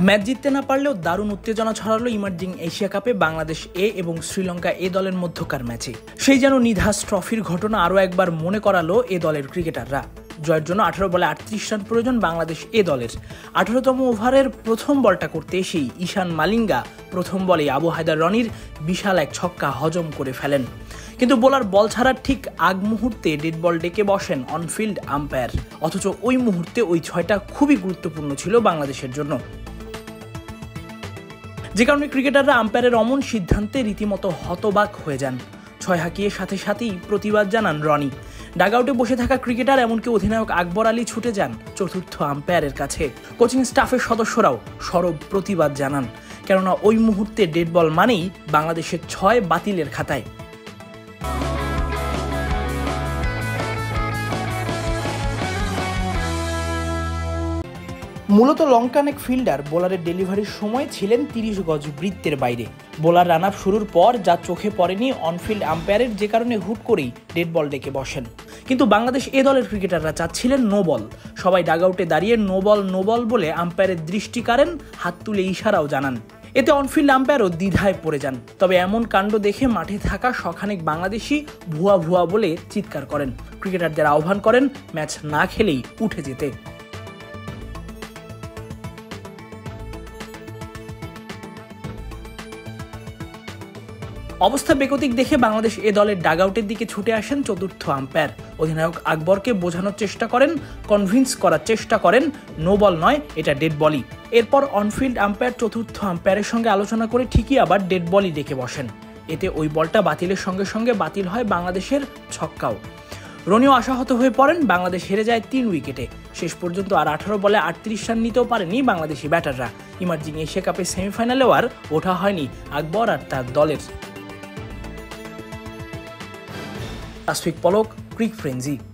Match জিততে না পারলেও দারুণ উত্তেজনা ছড়ালো ইমার্জিং এশিয়া কাপে বাংলাদেশ এ এবং শ্রীলঙ্কা এ দলের মধ্যকার ম্যাচে। সেই যেন নিধাস ট্রফির ঘটনা আরও একবার মনে করালো এ দলের ক্রিকেটাররা। জয়ের জন্য 18 বলে 38 রান প্রয়োজন বাংলাদেশ এ দলের। 18তম ওভারের প্রথম বলটা করতে এসেই ঈশান মালিঙ্গা প্রথম বলে আবু হায়দার রনির বিশাল এক ছক্কা হজম করে ফেলেন। কিন্তু বোলার বল ছাড়ার ঠিক আগ মুহূর্তে ডেড বল ডেকে বসেন অনফিল্ড আম্পায়ার। অথচ ওই মুহূর্তে ওই ছয়টা খুবই গুরুত্বপূর্ণ ছিল বাংলাদেশের জন্য, যে কারণে ক্রিকেটাররা আম্পায়ারের অমন সিদ্ধান্তে রীতিমতো হতবাক হয়ে যান। ছয় হাঁকিয়ে সাথে সাথেই প্রতিবাদ জানান রনি। ডাগআউটে বসে থাকা ক্রিকেটার এমনকি অধিনায়ক আকবর আলী ছুটে যান চতুর্থ আম্পায়ারের কাছে। কোচিং স্টাফের সদস্যরাও সরব প্রতিবাদ জানান, কেননা ওই মুহূর্তে ডেড বল মানেই বাংলাদেশের 6 বাতিলের খাতায়। মূলত লঙ্কান এক ফিল্ডার বোলারের ডেলিভারির সময় ছিলেন 30 গজ বৃত্তের বাইরে। বোলার রান আপ শুরুর পর যা চোখে পড়েনি অনফিল্ড আম্পায়ারের, যে কারণে হুট করেই ডেড বল ডেকে বসেন। কিন্তু বাংলাদেশ এ দলের ক্রিকেটাররা চাচ্ছিলেন নো বল। সবাই ডাগআউটে দাঁড়িয়ে নো বল বলে আম্পায়ারের দৃষ্টি কাড়েন, হাত তুলে ইশারাও জানান। এতে অনফিল্ড আম্পায়ারও দ্বিধায় পড়ে যান। তবে এমন কাণ্ড দেখে মাঠে থাকা শখানেক বাংলাদেশি ভুয়া বলে চিৎকার করেন। ক্রিকেটারদের আহ্বান করেন ম্যাচ না খেলেই উঠে যেতে। অবস্থা বেগতিক দেখে বাংলাদেশ এ দলের ডাগআউটের দিকে ছুটে আসেন চতুর্থ আম্পায়ার। অধিনায়ক আকবরকে বোঝানোর চেষ্টা করেন, কনভিন্স করার চেষ্টা করেন নো বল নয়, এটা ডেড বলই। এরপর অনফিল্ড আম্পায়ার চতুর্থ আম্পায়ারের সঙ্গে আলোচনা করে ঠিকই আবার ডেড বলই ডেকে বসেন। এতে ওই বলটা বাতিলের সঙ্গে সঙ্গে বাতিল হয় বাংলাদেশের ছক্কাও। রনিও আশাহত হয়ে পড়েন। বাংলাদেশ হেরে যায় 3 উইকেটে। শেষ পর্যন্ত আর 18 বলে 38 রান নিতেও পারেনি বাংলাদেশি ব্যাটাররা। ইমার্জিং এশিয়া কাপের সেমিফাইনালেও আর ওঠা হয়নি আকবর আর তার দলের। পলক, ক্রিকফ্রেঞ্জি।